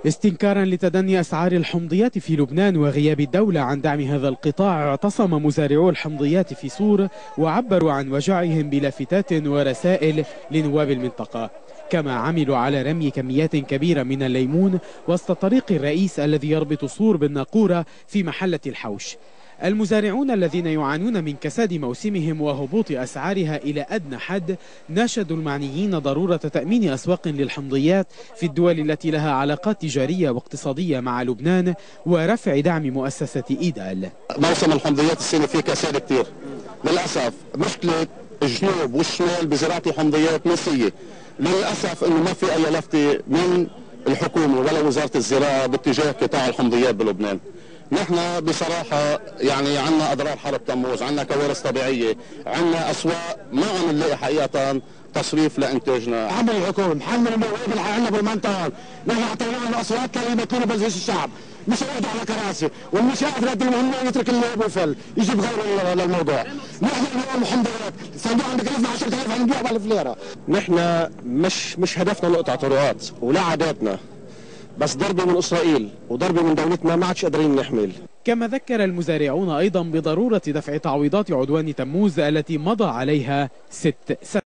استنكارا لتدني أسعار الحمضيات في لبنان وغياب الدولة عن دعم هذا القطاع، اعتصم مزارعو الحمضيات في صور وعبروا عن وجعهم بلافتات ورسائل لنواب المنطقة. كما عملوا على رمي كميات كبيرة من الليمون وسط طريق الرئيس الذي يربط صور بالناقورة في محلة الحوش. المزارعون الذين يعانون من كساد موسمهم وهبوط أسعارها إلى أدنى حد ناشدوا المعنيين ضرورة تأمين أسواق للحمضيات في الدول التي لها علاقات تجارية واقتصادية مع لبنان ورفع دعم مؤسسة إيدال. موسم الحمضيات السنة فيه كساد كتير للأسف. مشكلة الجنوب والشمال بزراعة الحمضيات نسية. للأسف أنه ما في أي لفتة من الحكومة ولا وزارة الزراعة باتجاه قطاع الحمضيات بلبنان. نحن بصراحة يعني عنا أضرار حرب تموز، عنا كوارث طبيعية، عنا أسواق ما عم نلاقي حقيقة تصريف لإنتاجنا. محمل الحكومة، محمل المواد اللي عندنا بالمنطقة، نحن اعطيناهم الأصوات كانوا يمثلوا مجلس الشعب، مش يقعدوا على كراسي، والمش يعرف يقدم المهمة يترك اللعب ويفل، يجيب غيره للموضوع. نحن اليوم الحمضيات، الصندوق عندك 10,000 عم نبيع ب1000 ليرة. نحن مش هدفنا نقطع طرقات ولا عاداتنا، بس ضربة من إسرائيل وضربة من دولتنا ما عادش قادرين نحمل. كما ذكر المزارعون أيضا بضرورة دفع تعويضات عدوان تموز التي مضى عليها 6 سنوات.